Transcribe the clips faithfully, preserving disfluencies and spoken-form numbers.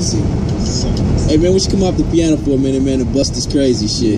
crazy. Hey man, we should come off the piano for a minute, man, and bust this crazy shit.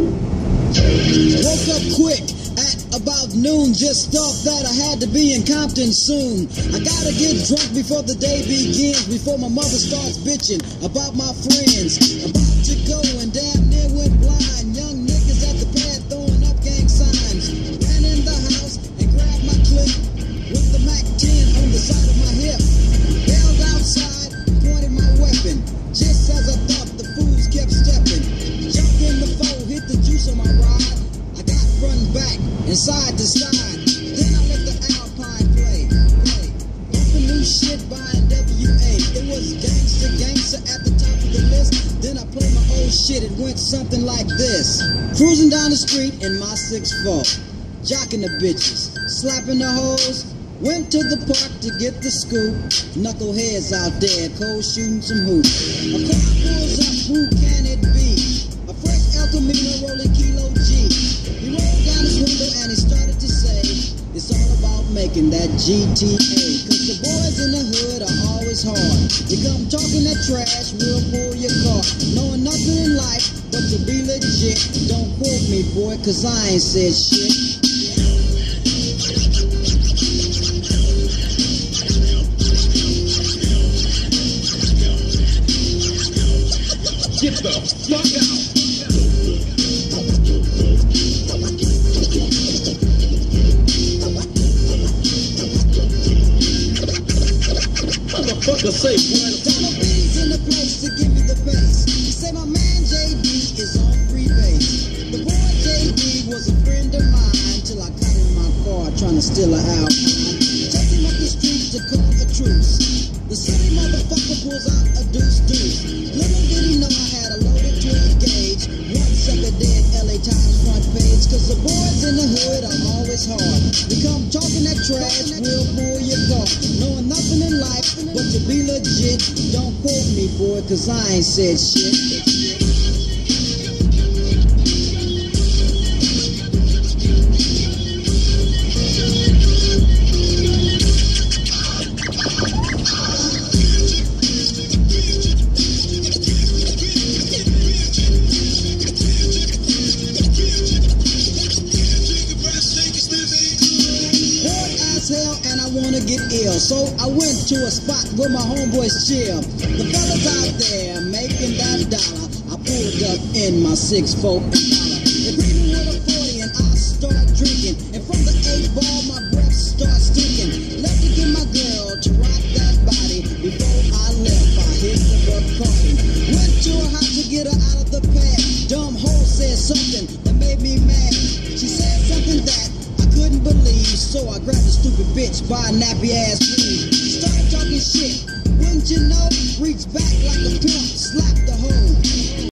Woke up quick at about noon, just thought that I had to be in Compton soon. I gotta get drunk before the day begins, before my mother starts bitching about my friends. About to go and damn near went blind. Young niggas at the pad throwing up gang signs. Ran in the house and grabbed my clip with the Mac ten on the side of my hip. Bailed outside, pointed my weapon. Just as I thought, the fools kept stepping. Jumped in the foe, hit the juice on my ride. I got front and back and side to side. Then I let the Alpine play. play. Bumping new shit by W A. It was gangster, gangster at the top of the list. Then I played my old shit. It went something like this. Cruising down the street in my six four. Jocking the bitches, slapping the hoes. Went to the park to get the scoop. Knuckleheads out there, cold shooting some hoops. A car pulls up, who can it be? A fresh El Camino rolling Kilo G. He rolled down his window and he started to say, it's all about making that G T A. Cause the boys in the hood are always hard. You come talking that trash, we'll pull your car. Knowing nothing in life but to be legit. Don't quote me, boy, cause I ain't said shit. Get the fuck out! Motherfucker say, boy. Donald B's in the place to give me the bass. He say my man J D is on free base. The boy J D was a friend of mine till I got in my car trying to steal a Alpine. Take him up the street to call a truce. The city motherfucker pulls out a deuce deuce. Little did he know I had a loaded twelve gauge. One sucker dead, L A Times front page. Cause the boys in the hood are always hard. We come talking that trash, we'll pull your car. Knowing nothing in life but to be legit. Don't quote me, boy, cause I ain't said shit. So I went to a spot where my homeboys chill. The fellas out there making that dollar. I pulled up in my six four Impala. They greet me with a forty and I start drinking. And from the eight ball my breath starts stinking. Left to get my girl to rock that body. Before I left I hit the Bucovina. Went to her house to get her out of the pad. Dumb hoe said something that made me mad. She said something that I couldn't believe. So I grabbed the stupid bitch by a nappy ass weave. Started talking shit, wouldn't you know? Reached back like a pimp